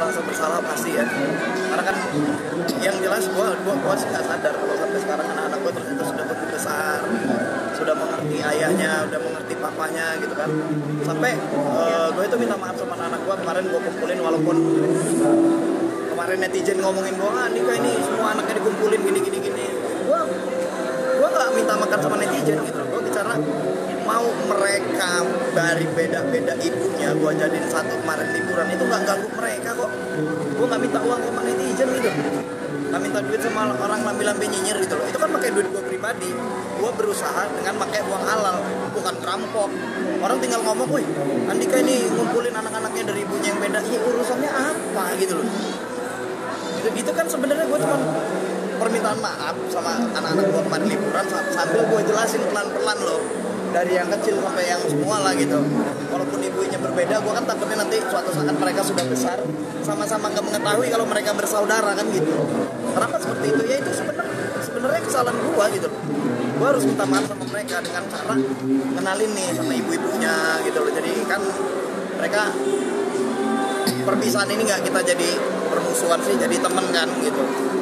merasa bersalah pasti ya, karena kan yang jelas gua sih nggak sadar kalau sampai sekarang anak-anak gua ternyata sudah tumbuh besar, sudah mengerti ayahnya, sudah mengerti papanya gitu kan. Sampai gue itu minta maaf sama anak gua kemarin, gua kumpulin walaupun kemarin netizen ngomongin gua, Andika ini semua anaknya dikumpulin gini. Gua nggak minta makan sama netizen gitu. Gua bicara mau mereka dari beda-beda ibunya gua jadiin satu kemarin liburan, itu nggak ganggu mereka kok. Gua nggak minta uang sama netizen gitu, nggak minta duit sama orang lambi-lambi nyinyir gitu loh. Itu kan pakai duit gua pribadi, gua berusaha dengan pakai uang halal, bukan perampok. Orang tinggal ngomong, woi Andika ini ngumpulin anak-anaknya dari ibunya yang beda, ya urusannya apa gitu loh. Itu kan sebenarnya gue cuma permintaan maaf sama anak-anak gue kemarin liburan, sambil gue jelasin pelan-pelan loh, dari yang kecil sampai yang semua lah gitu. Walaupun ibunya berbeda, gue kan takutnya nanti suatu saat mereka sudah besar sama-sama nggak mengetahui kalau mereka bersaudara kan gitu. Kenapa seperti itu? Ya itu sebenarnya kesalahan gue gitu loh. Gue harus minta maaf sama mereka dengan cara kenalin nih sama ibu-ibunya gitu loh. Jadi kan mereka, perpisahan ini nggak kita jadi permusuhan sih, jadi temen kan gitu.